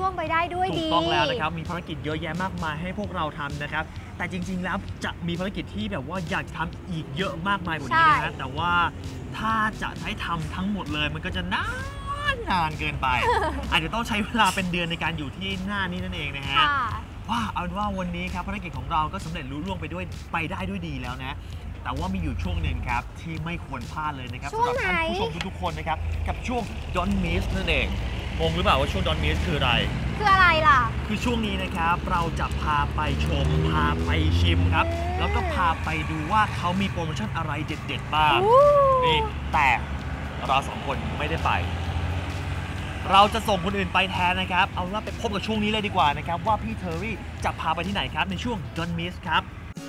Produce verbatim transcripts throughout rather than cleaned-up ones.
งไปได้ด้วยดีถูกต้องแล้วนะครับมีภารกิจเยอะแยะมากมายให้พวกเราทำนะครับแต่จริงๆแล้วจะมีภารกิจที่แบบว่าอยากทำอีกเยอะมากมายกว่านี้นะแต่ว่าถ้าจะให้ทำทั้งหมดเลยมันก็จะนานนานเกินไป อาจจะต้องใช้เวลาเป็นเดือนในการอยู่ที่หน้านี้นั่นเองนะฮะว่าเอาเป็นว่าวันนี้ครับภารกิจของเราก็สำเร็จลุล่วงไปด้วยไปได้ด้วยดีแล้วนะแต่ว่ามีอยู่ช่วงหนึ่งครับที่ไม่ควรพลาดเลยนะครับสำหรับท่านผู้ชมทุกๆคนนะครับกับช่วง Don't Miss นั่นเองงงหรือเปล่าว่าช่วง Don't Miss คืออะไรคืออะไรล่ะคือช่วงนี้นะครับเราจะพาไปชมพาไปชิมครับแล้วก็พาไปดูว่าเขามีโปรโมชั่นอะไรเด็ดๆบ้างนี่แต่เราสองคนไม่ได้ไปเราจะส่งคนอื่นไปแทนนะครับเอาล่ะไปพบกับช่วงนี้เลยดีกว่านะครับว่าพี่เทอร์รี่จะพาไปที่ไหนครับในช่วง Don't Miss ครับ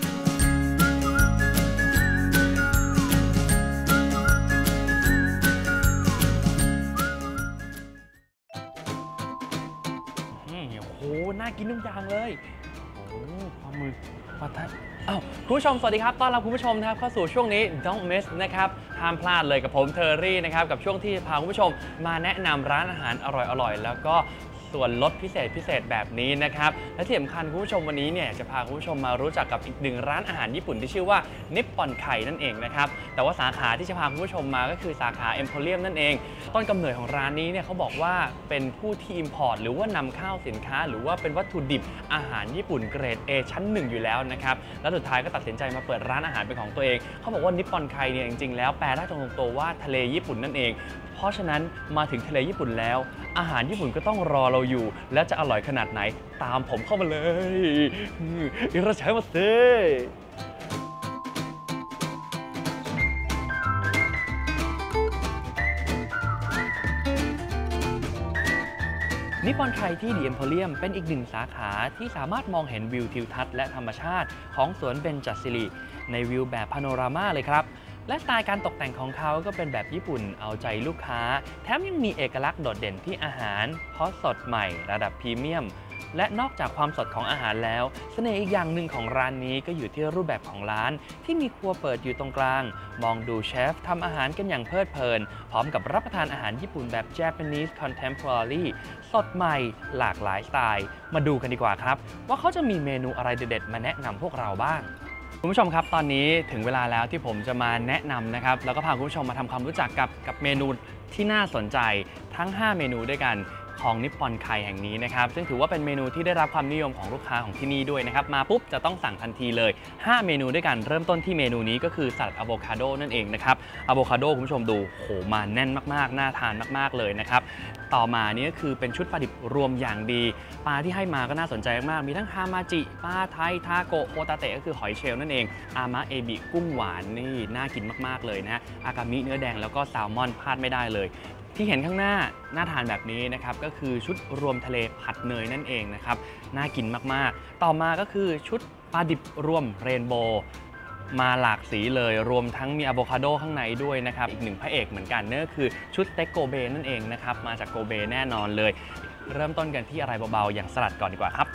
โอ้น่ากินทุกอย่างเลยโอ้ปลาหมึกปลาทัดอ้าวคุณผู้ชมสวัสดีครับต้อนรับคุณผู้ชมนะครับเข้าสู่ช่วงนี้ Don't Miss นะครับห้ามพลาดเลยกับผมเทอร์รี่นะครับกับช่วงที่พาคุณผู้ชมมาแนะนำร้านอาหารอร่อยๆแล้วก็ส่วนลดพิเศษพิเศษแบบนี้นะครับและที่สำคัญคุณผู้ชมวันนี้เนี่ยจะพาคุณผู้ชมมารู้จักกับอีกหนึ่งร้านอาหารญี่ปุ่นที่ชื่อว่านิปปอนไข่นั่นเองนะครับแต่ว่าสาขาที่จะพาคุณผู้ชมมาก็คือสาขา Emporium นั่นเองต้นกำเนิดของร้านนี้เนี่ยเขาบอกว่าเป็นผู้ที่ import หรือว่านำเข้าสินค้าหรือว่าเป็นวัตถุดิบอาหารญี่ปุ่นเกรด A ชั้นหนึ่งอยู่แล้วนะครับแล้วสุดท้ายก็ตัดสินใจมาเปิดร้านอาหารเป็นของตัวเองเขาบอกว่านิปปอนไข่เนี่ยจริงๆแล้วแปลได้ตรงตัวว่าทะเลญี่ปุ่นนั่นเองเพราะฉะนั้นมาถึงทะเลญี่ปุ่นแล้วอาหารญี่ปุ่นก็ต้องรอเราอยู่และจะอร่อยขนาดไหนตามผมเข้ามาเลยอิราชัยมาเซ่นิปปอนไข่ที่ดีเอ็มโพเรียมเป็นอีกหนึ่งสาขาที่สามารถมองเห็นวิวทิวทัศน์และธรรมชาติของสวนเบญจศิริในวิวแบบพาโนรามาเลยครับและสไตล์การตกแต่งของเขาก็เป็นแบบญี่ปุ่นเอาใจลูกค้าแถมยังมีเอกลักษณ์โดดเด่นที่อาหารเพราะสดใหม่ระดับพรีเมียมและนอกจากความสดของอาหารแล้วเสน่ห์อีกอย่างหนึ่งของร้านนี้ก็อยู่ที่รูปแบบของร้านที่มีครัวเปิดอยู่ตรงกลางมองดูเชฟทำอาหารกันอย่างเพลิดเพลินพร้อมกับรับประทานอาหารญี่ปุ่นแบบ Japanese Contemporary สดใหม่หลากหลายสไตล์มาดูกันดีกว่าครับว่าเขาจะมีเมนูอะไรเด็ดๆมาแนะนำพวกเราบ้างคุณผู้ชมครับตอนนี้ถึงเวลาแล้วที่ผมจะมาแนะนำนะครับแล้วก็พาคุณผู้ชมมาทำความรู้จักกับกับเมนูที่น่าสนใจทั้งห้าเมนูด้วยกันของนิปปอนไข่แห่งนี้นะครับซึ่งถือว่าเป็นเมนูที่ได้รับความนิยมของลูกค้าของที่นี่ด้วยนะครับมาปุ๊บจะต้องสั่งทันทีเลยห้าเมนูด้วยกันเริ่มต้นที่เมนูนี้ก็คือสลัดอะโวคาโดนั่นเองนะครับอะโวคาโดคุณผู้ชมดูโหมาแน่นมากๆน่าทานมากๆเลยนะครับต่อมานี่ก็คือเป็นชุดปลาดิบรวมอย่างดีปลาที่ให้มาก็น่าสนใจมากมีทั้งฮามาจิปลาไทยทาโกะโฮตาเตะก็คือหอยเชลล์นั่นเองอามะเอบิกุ้งหวานนี่น่ากินมากๆเลยนะอากามิเนื้อแดงแล้วก็แซลมอนพลาดไม่ได้เลยที่เห็นข้างหน้าน่าทานแบบนี้นะครับก็คือชุดรวมทะเลผัดเนยนั่นเองนะครับน่ากินมากๆต่อมาก็คือชุดปลาดิบรวมเรนโบว์มาหลากสีเลยรวมทั้งมีอะโวคาโดข้างในด้วยนะครับอีกหนึ่งพระเอกเหมือนกันนั่นก็คือชุดสเต็กโกเบนั่นเองนะครับมาจากโกเบแน่นอนเลยเริ่มต้นกันที่อะไรเบาๆอย่างสลัดก่อนดีกว่าครับ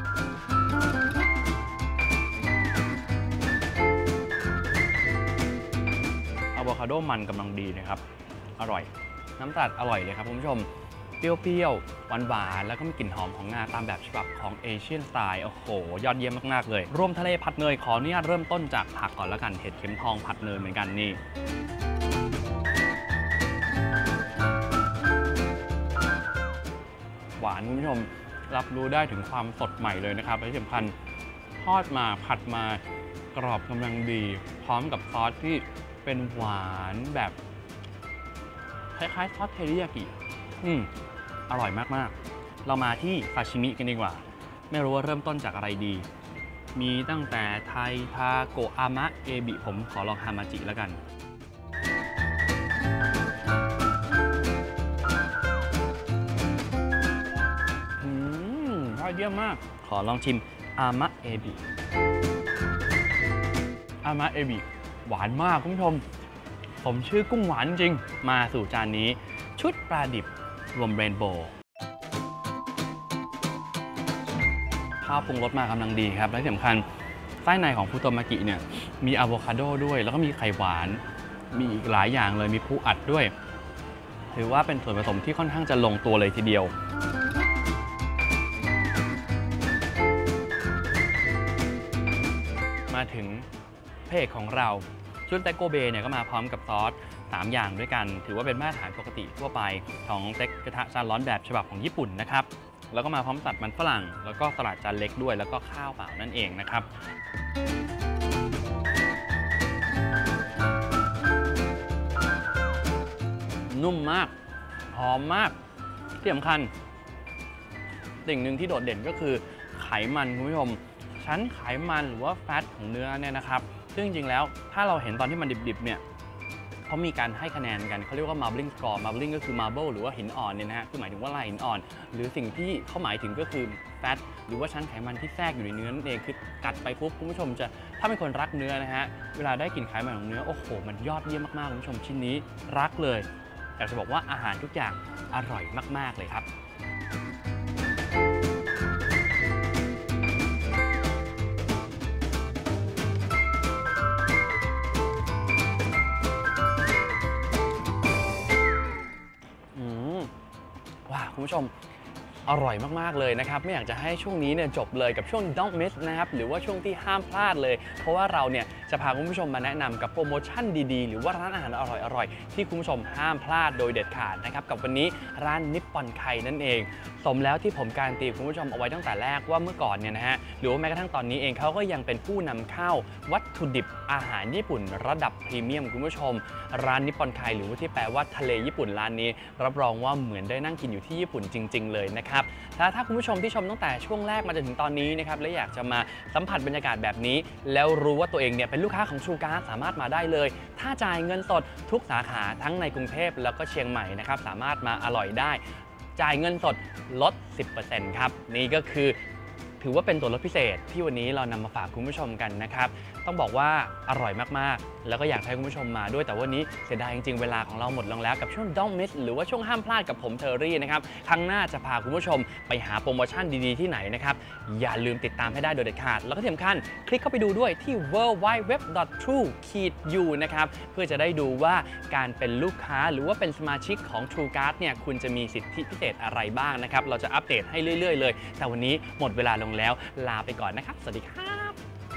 อะโวคาโดมันกำลังดีนะครับอร่อยน้ำสลัดอร่อยเลยครับคุณผู้ชมเปรี้ยวๆหวานๆแล้วก็มีกลิ่นหอมของงาตามแบบฉบับของเอเชียนสไตล์โอ้โหยอดเยี่ยมมากๆเลยรวมทะเลผัดเนยขออนุญาตเริ่มต้นจากผักก่อนแล้วกันเห็ดเข็มทองผัดเนยเหมือนกันนี่หวานคุณผู้ชมรับรู้ได้ถึงความสดใหม่เลยนะครับและที่สำคัญทอดมาผัดมากรอบกำลังดีพร้อมกับซอสที่เป็นหวานแบบคล้ายๆซอสเทริยากิอืมอร่อยมากๆเรามาที่ซาชิมิกันดีกว่าไม่รู้ว่าเริ่มต้นจากอะไรดีมีตั้งแต่ไทยทาโกะอามะเอบิผมขอลองฮามาจิแล้วกันอืมยอดเยี่ยมมากขอลองชิมอามะเอบิอามะเอบิหวานมากคุณผู้ชมผมชื่อกุ้งหวานจริงมาสู่จานนี้ชุดปลาดิบรวมเรนโบว์ข้าวปรุงรสมากำลังดีครับและที่สำคัญไส้ในของฟุโตมากิเนี่ยมีอะโวคาโดด้วยแล้วก็มีไข่หวานมีอีกหลายอย่างเลยมีปูอัดด้วยถือว่าเป็นส่วนผสมที่ค่อนข้างจะลงตัวเลยทีเดียวมาถึงพระเอกของเราชุดเต็กโกเบเนี่ยก็มาพร้อมกับซอสสามอย่างด้วยกันถือว่าเป็นมาตรฐานปกติทั่วไปของเต็กกระทะจานร้อนแบบฉบับของญี่ปุ่นนะครับแล้วก็มาพร้อมสัตว์มันฝรั่งแล้วก็สลัดจานเล็กด้วยแล้วก็ข้าวเปล่านั่นเองนะครับนุ่มมากหอมมากที่สำคัญสิ่งหนึ่งที่โดดเด่นก็คือไขมันคุณผู้ชมชั้นไขมันหรือว่าแฟตของเนื้อเนี่ยนะครับซึ่งจริงๆแล้วถ้าเราเห็นตอนที่มันดิบๆเนี่ยเขามีการให้คะแนนกันเขาเรียกว่า marbling score marbling ก็คือ marble หรือว่าหินอ่อนเนี่ยนะฮะคือหมายถึงว่าลายหินอ่อนหรือสิ่งที่เขาหมายถึงก็คือแฟตหรือว่าชั้นไขมันที่แทรกอยู่ในเนื้อนั่นเองคือกัดไปปุ๊บคุณผู้ชมจะถ้าเป็นคนรักเนื้อนะฮะเวลาได้กลิ่นไขมันของเนื้อโอ้โหมันยอดเยี่ยมมากๆคุณผู้ชมชิ้นนี้รักเลยอยากจะบอกว่าอาหารทุกอย่างอร่อยมากๆเลยครับว้าวคุณผู้ชมอร่อยมากๆเลยนะครับไม่อยากจะให้ช่วงนี้เนี่ยจบเลยกับช่วง Don't Miss นะครับหรือว่าช่วงที่ห้ามพลาดเลยเพราะว่าเราเนี่ยจะพาคุณผู้ชมมาแนะนำกับโปรโมชั่นดีๆหรือว่าร้านอาหารอร่อยๆที่คุณผู้ชมห้ามพลาดโดยเด็ดขาดนะครับกับวันนี้ร้านนิปปอนไคนั่นเองสมแล้วที่ผมการันตีคุณผู้ชมเอาไว้ตั้งแต่แรกว่าเมื่อก่อนเนี่ยนะฮะหรือว่าแม้กระทั่งตอนนี้เองเขาก็ยังเป็นผู้นำเข้าวัตถุดิบอาหารญี่ปุ่นระดับพรีเมียมคุณผู้ชมร้านนิปปอนไคหรือว่าที่แปลว่าทะเลญี่ปุ่นร้านนี้รับรองว่าเหมือนได้นั่งกินอยู่ที่ญี่ปุ่นจริงๆเลยนะครับถ้าถ้าคุณผู้ชมที่ชมตั้งแต่ช่วงแรกมาจนถึงตอนนี้นะครับและอยากจะมาสัมผัสบรรยากาศแบบนี้แล้วรู้ว่าตัวเองเนี่ยเป็นลูกค้าของ True Card สามารถมาได้เลยถ้าจ่ายเงินสดทุกสาขาทั้งในกรุงเทพแล้วก็เชียงใหม่นะครับสามารถมาอร่อยได้จ่ายเงินสดลด สิบเปอร์เซ็นต์ ครับนี่ก็คือถือว่าเป็นตัวลดพิเศษที่วันนี้เรานำมาฝากคุณผู้ชมกันนะครับต้องบอกว่าอร่อยมากๆแล้วก็อยากให้คุณผู้ชมมาด้วยแต่วันนี้เสียดายจริงๆเวลาของเราหมดลงแล้วกับช่วง Don't Miss หรือว่าช่วงห้ามพลาดกับผมเทอร์รี่นะครับครั้งหน้าจะพาคุณผู้ชมไปหาโปรโมชั่นดีๆที่ไหนนะครับอย่าลืมติดตามให้ได้โดยเด็ดขาดแล้วก็ที่สำคัญคลิกเข้าไปดูด้วยที่ ดับเบิลยู ดับเบิลยู ดับเบิลยู ดอท ทรู ยู นะครับเพื่อจะได้ดูว่าการเป็นลูกค้าหรือว่าเป็นสมาชิกของ True Card เนี่ยคุณจะมีสิทธิพิเศษอะไรบ้างนะครับเราจะอัปเดตให้เรื่อยๆเลยแต่วันนี้หมดเวลาลงแล้วลาไปก่อนนะครับสวัสดีครับ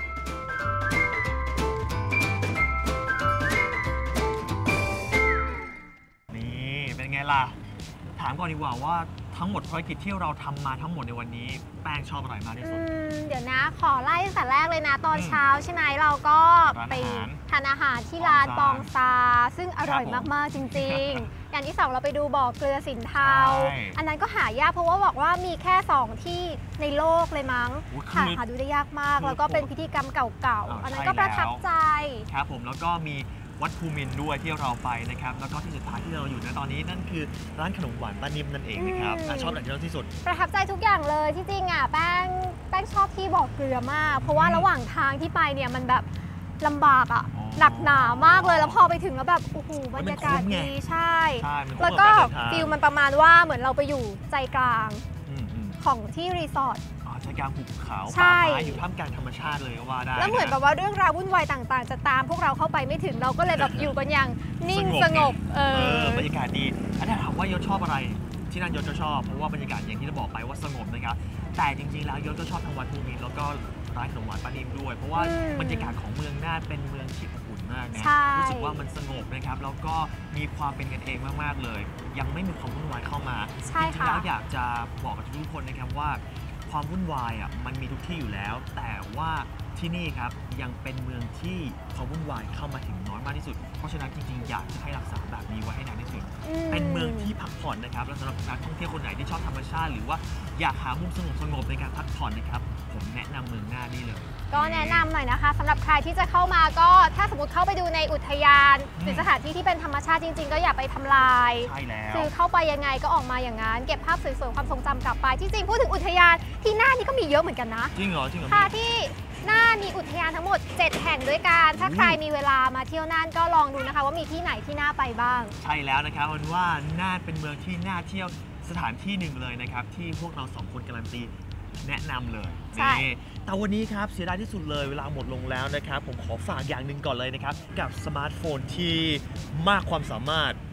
นี่เป็นไงล่ะถามก่อนดีกว่าว่าทั้งหมดภารกิจที่เราทำมาทั้งหมดในวันนี้แป้งชอบอะไรมากที่สุดเดี๋ยวนะขอไล่ตั้งแต่แรกเลยนะตอนเช้าใช่ไหมเราก็ไปทานอาหารที่ร้านปองซาซึ่งอร่อยมากๆจริงๆอย่างที่สองเราไปดูบ่อเกลือสินเทาอันนั้นก็หายากเพราะว่าบอกว่ามีแค่สองที่ในโลกเลยมั้งหาหาดูได้ยากมากแล้วก็เป็นพิธีกรรมเก่าๆอันนั้นก็ประทับใจครับผมแล้วก็มีวัดภูมินทร์ด้วยที่เราไปนะครับแล้วก็ที่สุดท้ายที่เราอยู่ในตอนนี้นั่นคือร้านขนมหวานป้านิ่มนั่นเองนะครับชอบอะไรที่สุดประทับใจทุกอย่างเลยที่จริงอ่ะแป้งแป้งชอบที่บ่อเกลือมากเพราะว่าระหว่างทางที่ไปเนี่ยมันแบบลำบากอ่ะหนักหนามากเลยแล้วพอไปถึงแล้วแบบโอ้โหบรรยากาศดีใช่แล้วก็ฟิลมันประมาณว่าเหมือนเราไปอยู่ใจกลางของที่รีสอร์ทใจกลางหุบเขาป่าไม้อยู่ท่ามกลางธรรมชาติเลยก็ว่าได้แล้วเหมือนแบบว่าเรื่องราววุ่นวายต่างๆจะตามพวกเราเข้าไปไม่ถึงเราก็เลยแบบอยู่กันอย่างนิ่งสงบเออบรรยากาศดีอันนี้ถามว่ายศชอบอะไรที่นั่นยศก็ชอบเพราะว่าบรรยากาศอย่างที่เราบอกไปว่าสงบนะครับแต่จริงๆแล้วยศก็ชอบทั้งวัดภูมินทร์แล้วก็ร้านขนมหวานป้านิ่มด้วยเพราะว่าบรรยากาศของเมืองน่านเป็นเมืองที่อบอุ่นมากนะรู้สึกว่ามันสงบนะครับแล้วก็มีความเป็นกันเองมากๆเลยยังไม่มีความวุ่นวายเข้ามาจริงๆแล้วอยากจะบอกกับทุกคนนะครับว่าความวุ่นวายอ่ะมันมีทุกที่อยู่แล้วแต่ว่าที่นี่ครับยังเป็นเมืองที่ความวุ่นวายเข้ามาถึงน้อยมากที่สุดเพราะฉะนั้นจริงๆอยากจะให้รักษาแบบนี้ไว้ให้นานที่สุดเป็นเมืองที่พักผ่อนนะครับและสำหรับนักท่องเที่ยวคนไหนที่ชอบธรรมชาติหรือว่าอยากหามุมสงบสงบในการพักผ่อนนะครับผมแนะนำเมืองน่านนี่เลยก็แนะนำหน่อยนะคะสำหรับใครที่จะเข้ามาก็ถ้าสมมติเข้าไปดูในอุทยานหรือสถานที่ที่เป็นธรรมชาติจริงๆก็อย่าไปทำลายใช่แล้วคือเข้าไปยังไงก็ออกมาอย่างนั้นเก็บภาพสวยๆความทรงจำกลับไปที่จริงพูดถึงอุทยานที่น่านนี่ก็มีเยอะเหมือนกันนะจริงเหรอจริงเหรอค่ะที่น่านมีอุทยานทั้งหมดเจ็ดแห่งด้วยกันถ้าใครมีเวลามาเที่ยวน่านก็ลองดูนะคะว่ามีที่ไหนที่น่าไปบ้างใช่แล้วนะครับวันว่าน่านเป็นเมืองที่น่าเที่ยวสถานที่หนึ่งเลยนะครับที่พวกเราสองคนการันตีแนะนำเลยนี่แต่วันนี้ครับเสียดายที่สุดเลยเวลาหมดลงแล้วนะครับผมขอฝากอย่างหนึ่งก่อนเลยนะครับกับสมาร์ทโฟนที่มากความสามารถ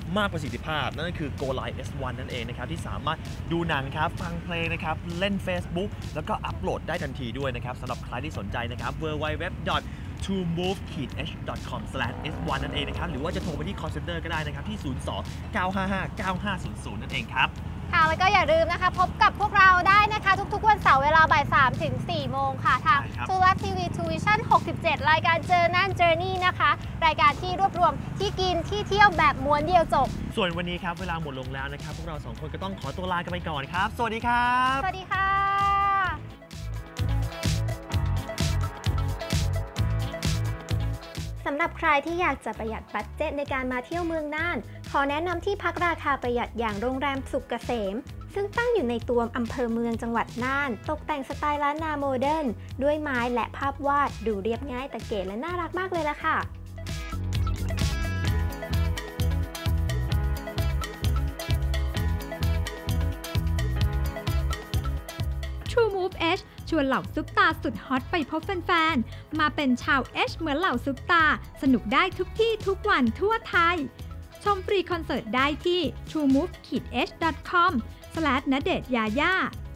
มากประสิทธิภาพนั่นก็คือ Go Live เอส วัน นั่นเองนะครับที่สามารถดูหนังครับฟังเพลงนะครับเล่น Facebook แล้วก็อัปโหลดได้ทันทีด้วยนะครับสำหรับใครที่สนใจนะครับ ดับเบิลยู ดับเบิลยู ดับเบิลยู ดอท ทู มูฟ เอช ดอท คอม สแลช เอส วัน นั่นเองนะครับหรือว่าจะโทรไปที่ call center ก็ได้นะครับที่ ศูนย์ สอง เก้า ห้า ห้า เก้า ห้า ศูนย์ ศูนย์ นั่นเองครับค่ะแล้วก็อย่าลืมนะคะพบกับพวกเราได้นะคะทุกๆวันเสาร์เวลาบ่ายสามถึงสี่โมงค่ะทาง ทู แอป ที วี ทู วิชั่น หกสิบเจ็ด รายการเจอนั่น Journey นะคะรายการที่รวบรวมที่กินที่เที่ยวแบบม้วนเดียวจบส่วนวันนี้ครับเวลาหมดลงแล้วนะครับพวกเราสองคนก็ต้องขอตัวลากันไปก่อนครับสวัสดีครับสวัสดีค่ะสำหรับใครที่อยากจะประหยัดบัดเจ็ตในการมาเที่ยวเมืองน่านขอแนะนำที่พักราคาประหยัดอย่างโรงแรมสุขเกษมซึ่งตั้งอยู่ในตัวอำเภอเมืองจังหวัดน่านตกแต่งสไตล์ล้านนาโมเดิร์นด้วยไม้และภาพวาดดูเรียบง่ายแต่เก๋และน่ารักมากเลยล่ะค่ะ True Move H ชวนเหล่าซุปตาสุดฮอตไปพบแฟนๆมาเป็นชาว H เหมือนเหล่าซุปตาสนุกได้ทุกที่ทุกวันทั่วไทยชมฟรีคอนเสิร์ตได้ที่ ทรูมูฟ เอช ดอท คอม สแลช ณเดชน์ยาย่า